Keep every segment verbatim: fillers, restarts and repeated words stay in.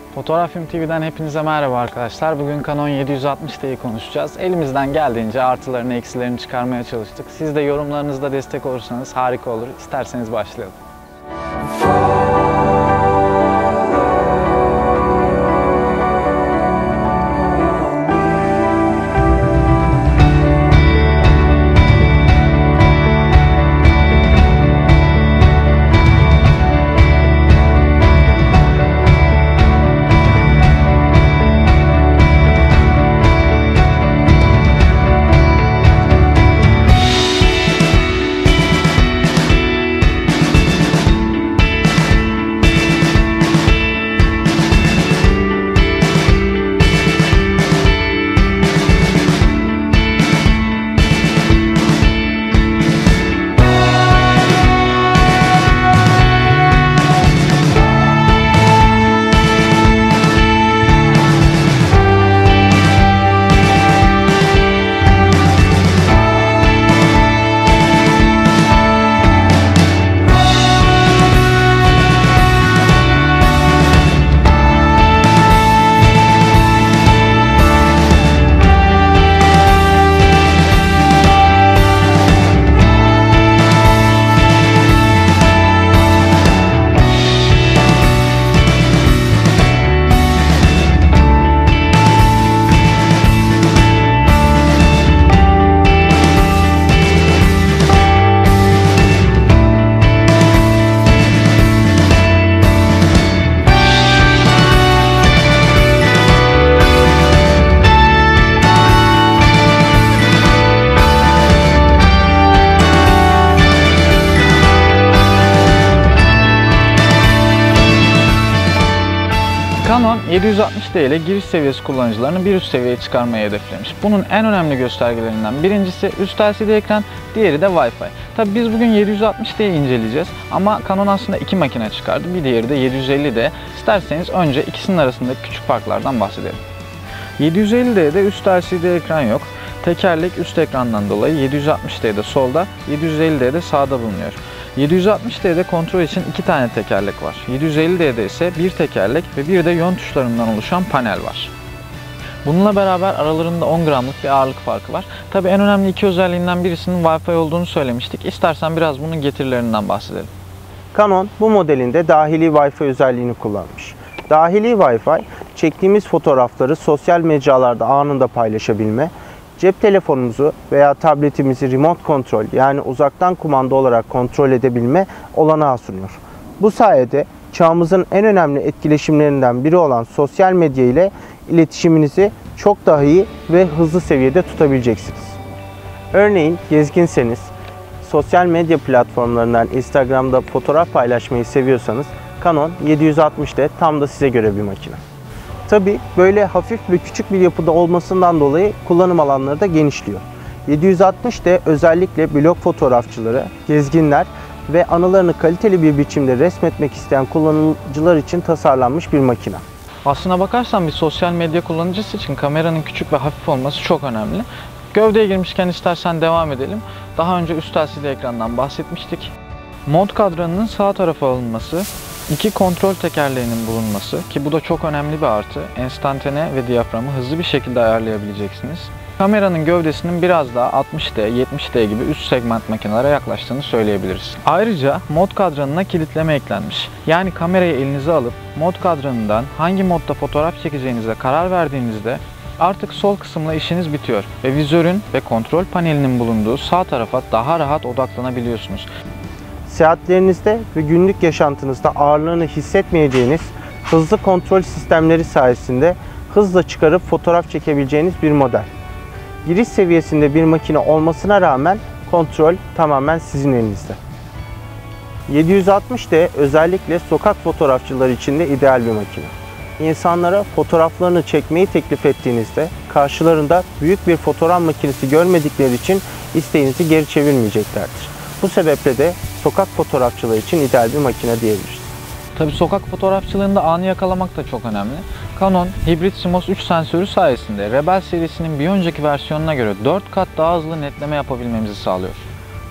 Fotoğraf Film T V'den hepinize merhaba arkadaşlar. Bugün Canon yedi yüz altmış T'yi konuşacağız. Elimizden geldiğince artılarını eksilerini çıkarmaya çalıştık. Siz de yorumlarınızda destek olursanız harika olur. İsterseniz başlayalım. Canon yedi yüz altmış D ile giriş seviyesi kullanıcılarını bir üst seviyeye çıkarmayı hedeflemiş. Bunun en önemli göstergelerinden birincisi üst L C D ekran, diğeri de Wi-Fi. Tabi biz bugün yedi yüz altmış D'yi inceleyeceğiz ama Canon aslında iki makine çıkardı. Bir diğeri de yedi yüz elli D. İsterseniz önce ikisinin arasındaki küçük farklardan bahsedelim. yedi yüz elli D'de üst L C D ekran yok. Tekerlek üst ekrandan dolayı yedi yüz altmış D'de solda, yedi yüz elli D'de sağda bulunuyor. yedi yüz altmış D'de kontrol için iki tane tekerlek var. yedi yüz elli D'de ise bir tekerlek ve bir de yön tuşlarından oluşan panel var. Bununla beraber aralarında on gramlık bir ağırlık farkı var. Tabi en önemli iki özelliğinden birisinin Wi-Fi olduğunu söylemiştik. İstersen biraz bunun getirilerinden bahsedelim. Canon bu modelinde dahili Wi-Fi özelliğini kullanmış. Dahili Wi-Fi, çektiğimiz fotoğrafları sosyal mecralarda anında paylaşabilme, cep telefonumuzu veya tabletimizi remote kontrol yani uzaktan kumanda olarak kontrol edebilme olanağı sunuyor. Bu sayede çağımızın en önemli etkileşimlerinden biri olan sosyal medya ile iletişiminizi çok daha iyi ve hızlı seviyede tutabileceksiniz. Örneğin gezginseniz, sosyal medya platformlarından Instagram'da fotoğraf paylaşmayı seviyorsanız Canon yedi yüz altmış D tam da size göre bir makine. Tabi böyle hafif ve küçük bir yapıda olmasından dolayı kullanım alanları da genişliyor. yedi yüz altmış D özellikle blog fotoğrafçıları, gezginler ve anılarını kaliteli bir biçimde resmetmek isteyen kullanıcılar için tasarlanmış bir makine. Aslına bakarsan bir sosyal medya kullanıcısı için kameranın küçük ve hafif olması çok önemli. Gövdeye girmişken istersen devam edelim. Daha önce üst L C D ekrandan bahsetmiştik. Mod kadranının sağ tarafa alınması, İki kontrol tekerleğinin bulunması ki bu da çok önemli bir artı. Enstantane ve diyaframı hızlı bir şekilde ayarlayabilirsiniz. Kameranın gövdesinin biraz daha altmış D, yetmiş D gibi üst segment makinelere yaklaştığını söyleyebiliriz. Ayrıca mod kadranına kilitleme eklenmiş. Yani kamerayı elinize alıp mod kadranından hangi modda fotoğraf çekeceğinize karar verdiğinizde artık sol kısımla işiniz bitiyor ve vizörün ve kontrol panelinin bulunduğu sağ tarafa daha rahat odaklanabiliyorsunuz. Seyahatlerinizde ve günlük yaşantınızda ağırlığını hissetmeyeceğiniz hızlı kontrol sistemleri sayesinde hızla çıkarıp fotoğraf çekebileceğiniz bir model. Giriş seviyesinde bir makine olmasına rağmen kontrol tamamen sizin elinizde. yedi yüz altmış D özellikle sokak fotoğrafçıları için de ideal bir makine. İnsanlara fotoğraflarını çekmeyi teklif ettiğinizde karşılarında büyük bir fotoğraf makinesi görmedikleri için isteğinizi geri çevirmeyeceklerdir. Bu sebeple de sokak fotoğrafçılığı için ideal bir makine diyebiliriz. Tabi sokak fotoğrafçılığında anı yakalamak da çok önemli. Canon hibrit CMOS üç sensörü sayesinde Rebel serisinin bir önceki versiyonuna göre dört kat daha hızlı netleme yapabilmemizi sağlıyor.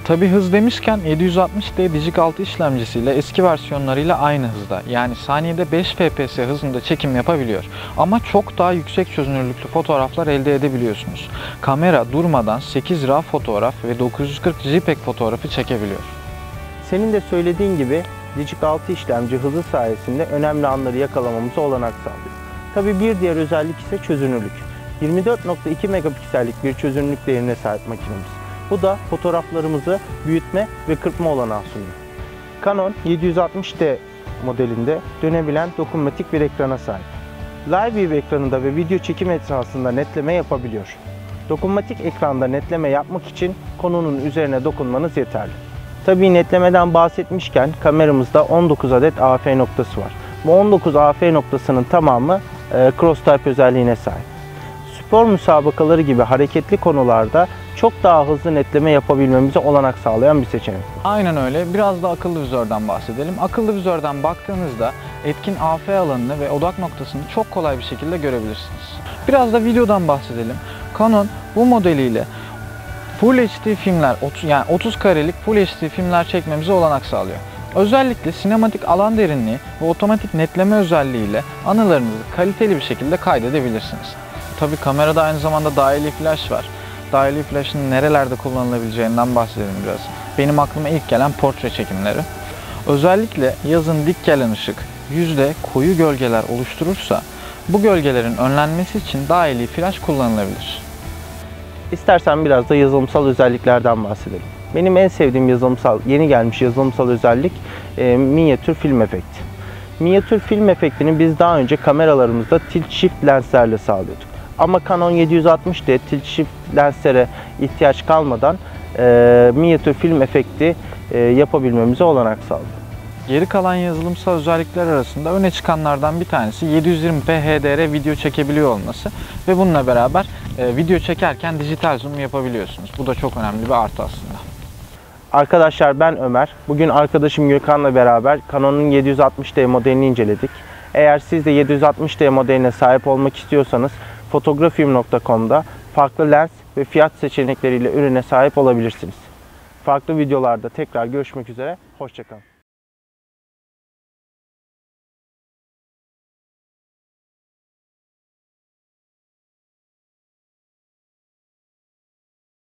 Tabi hız demişken yedi yüz altmış D Digic altı işlemcisiyle eski versiyonlarıyla aynı hızda, yani saniyede beş F P S hızında çekim yapabiliyor. Ama çok daha yüksek çözünürlüklü fotoğraflar elde edebiliyorsunuz. Kamera durmadan sekiz RAW fotoğraf ve dokuz yüz kırk JPEG fotoğrafı çekebiliyor. Senin de söylediğin gibi Digic altı işlemci hızı sayesinde önemli anları yakalamamıza olanak sağlıyor. Tabi bir diğer özellik ise çözünürlük. yirmi dört nokta iki megapiksellik bir çözünürlük değerine sahip makinemiz. Bu da fotoğraflarımızı büyütme ve kırpma olanağı sunuyor. Canon yedi yüz altmış D modelinde dönebilen dokunmatik bir ekrana sahip. Live View ekranında ve video çekim esnasında netleme yapabiliyor. Dokunmatik ekranda netleme yapmak için konunun üzerine dokunmanız yeterli. Tabii netlemeden bahsetmişken kameramızda on dokuz adet A F noktası var. Bu on dokuz A F noktasının tamamı e, cross type özelliğine sahip. Spor müsabakaları gibi hareketli konularda çok daha hızlı netleme yapabilmemize olanak sağlayan bir seçenek. Aynen öyle. Biraz da akıllı vizörden bahsedelim. Akıllı vizörden baktığınızda etkin A F alanını ve odak noktasını çok kolay bir şekilde görebilirsiniz. Biraz da videodan bahsedelim. Canon bu modeliyle Full H D filmler, yani otuz karelik Full H D filmler çekmemize olanak sağlıyor. Özellikle sinematik alan derinliği ve otomatik netleme özelliğiyle anılarınızı kaliteli bir şekilde kaydedebilirsiniz. Tabii kamerada aynı zamanda dahili flash var. Dahili flash'ın nerelerde kullanılabileceğinden bahsedelim biraz. Benim aklıma ilk gelen portre çekimleri. Özellikle yazın dik gelen ışık yüzde koyu gölgeler oluşturursa bu gölgelerin önlenmesi için dahili flash kullanılabilir. İstersen biraz da yazılımsal özelliklerden bahsedelim. Benim en sevdiğim yazılımsal, yeni gelmiş yazılımsal özellik e, minyatür film efekti. Minyatür film efektini biz daha önce kameralarımızda tilt shift lenslerle sağlıyorduk. Ama Canon yedi yüz altmış D tilt shift lenslere ihtiyaç kalmadan e, minyatür film efekti e, yapabilmemize olanak sağlıyor. Geri kalan yazılımsal özellikler arasında öne çıkanlardan bir tanesi yedi yüz yirmi p H D R video çekebiliyor olması ve bununla beraber e, video çekerken dijital zoom yapabiliyorsunuz. Bu da çok önemli bir artı aslında. Arkadaşlar, ben Ömer. Bugün arkadaşım Gökhan'la beraber Canon'un yedi yüz altmış D modelini inceledik. Eğer siz de yedi yüz altmış D modeline sahip olmak istiyorsanız fotografium nokta com'da farklı lens ve fiyat seçenekleriyle ürüne sahip olabilirsiniz. Farklı videolarda tekrar görüşmek üzere. Hoşça kalın.